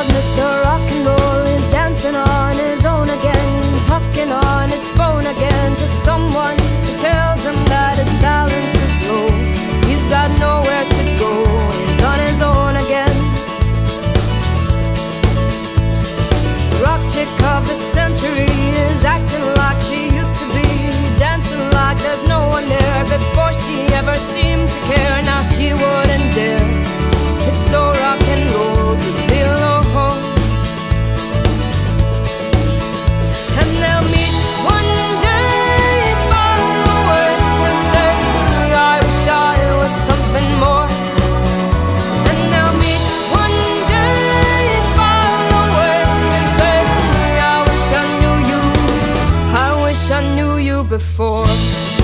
called Mr. Rock and Roll is dancing on his own again, talking on his phone again to someone who tells him that his balance is low. He's got nowhere to go, he's on his own again. Rock chick of the century is acting like she used to be, dancing like there's no one there. Before she ever seemed to care, now she wouldn't dare. It's so rock and roll to be alone. And they'll meet one day far away and say, I wish I was something more. And they'll meet one day far away and say, I wish I knew you, I wish I knew you before.